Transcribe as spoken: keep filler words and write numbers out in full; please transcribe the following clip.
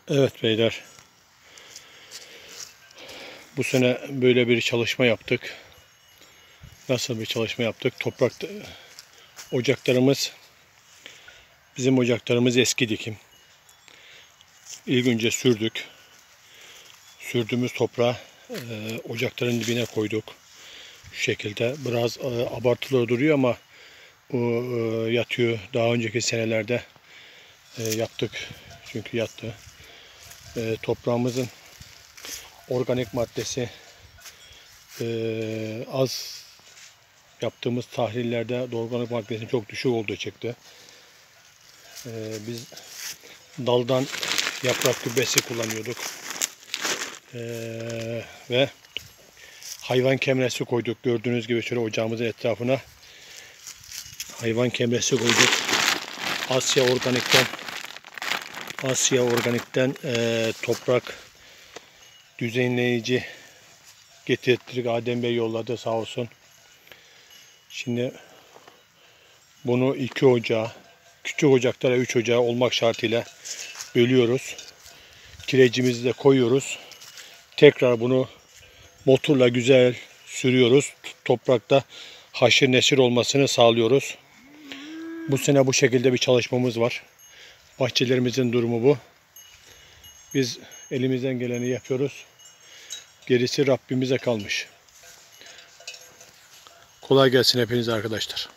Evet beyler, bu sene böyle bir çalışma yaptık. Nasıl bir çalışma yaptık? Toprak ocaklarımız, bizim ocaklarımız eski dikim. İlk önce sürdük. Sürdüğümüz toprağı e, ocakların dibine koyduk. Şu şekilde biraz e, abartılı duruyor ama o e, yatıyor. Daha önceki senelerde e, yaptık. Çünkü yattı. E, toprağımızın organik maddesi e, az, yaptığımız tahlillerde organik maddesinin çok düşük olduğu çıktı. Ee, biz daldan yaprak gübresi kullanıyorduk. Ee, ve hayvan kemresi koyduk. Gördüğünüz gibi şöyle ocağımızın etrafına hayvan kemresi koyduk. Asya Organik'ten Asya Organik'ten e, toprak düzenleyici getirttik. Adem Bey yolladı sağ olsun. Şimdi bunu iki ocağa, küçük ocaklara üç ocağı olmak şartıyla bölüyoruz. Kirecimizi de koyuyoruz. Tekrar bunu motorla güzel sürüyoruz. Toprakta haşır neşir olmasını sağlıyoruz. Bu sene bu şekilde bir çalışmamız var. Bahçelerimizin durumu bu. Biz elimizden geleni yapıyoruz. Gerisi Rabbimize kalmış. Kolay gelsin hepinize arkadaşlar.